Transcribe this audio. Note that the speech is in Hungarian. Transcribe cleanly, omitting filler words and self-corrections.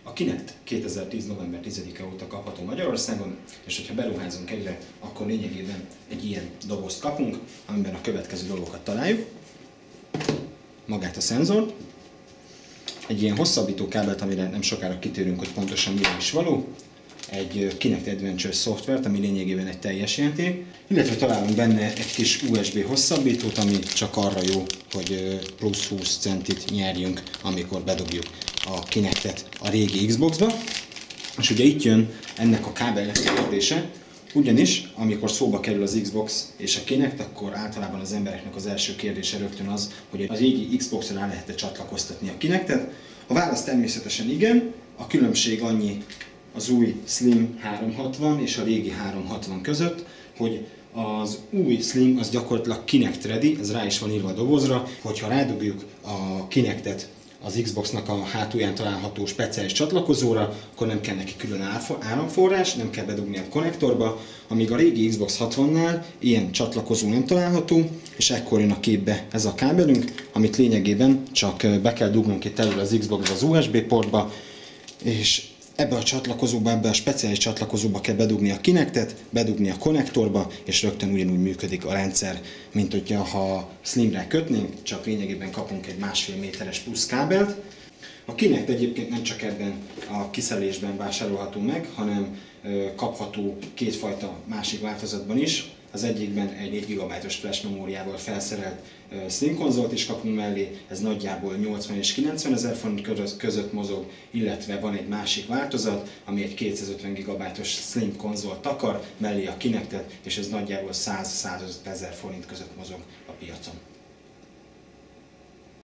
A Kinect 2010. november 10-e óta kapható Magyarországon, és hogyha beruházunk egyre, akkor lényegében egy ilyen dobozt kapunk, amiben a következő dolgokat találjuk. Magát a szenzort, egy ilyen hosszabbító kábelt, amire nem sokára kitérünk, hogy pontosan mire is való, egy Kinect Adventure szoftvert, ami lényegében egy teljes játék, illetve találunk benne egy kis USB hosszabbítót, ami csak arra jó, hogy plusz 20 centit nyerjünk, amikor bedobjuk a Kinectet a régi Xboxba. És ugye itt jön ennek a kábelnek a kérdése, ugyanis amikor szóba kerül az Xbox és a Kinect, akkor általában az embereknek az első kérdése rögtön az, hogy az régi Xboxra rá lehet-e csatlakoztatni a Kinectet. A válasz természetesen igen, a különbség annyi az új Slim 360 és a régi 360 között, hogy az új Slim az gyakorlatilag Kinect ready, ez rá is van írva a dobozra, hogyha rádugjuk a Kinectet az Xboxnak a hátulján található speciális csatlakozóra, akkor nem kell neki külön áramforrás, nem kell bedugni a konnektorba, amíg a régi Xbox 60-nál ilyen csatlakozó nem található, és ekkor jön a képbe ez a kábelünk, amit lényegében csak be kell dugnunk itt elő az Xboxba az USB portba, és ebbe a csatlakozóba, ebbe a speciális csatlakozóba kell bedugni a Kinectet, bedugni a konnektorba, és rögtön ugyanúgy működik a rendszer, mint hogyha Slimre kötnénk, csak lényegében kapunk egy 1,5 méteres plusz kábelt. A Kinect egyébként nem csak ebben a kiszelésben vásárolható meg, hanem kapható kétfajta másik változatban is. Az egyikben egy 4 GB-os flash memóriával felszerelt Slim konzolt is kapunk mellé, ez nagyjából 80 és 90 ezer forint között mozog, illetve van egy másik változat, ami egy 250 GB-os Slim konzolt takar, mellé a Kinectet, és ez nagyjából 100-105 ezer forint között mozog a piacon.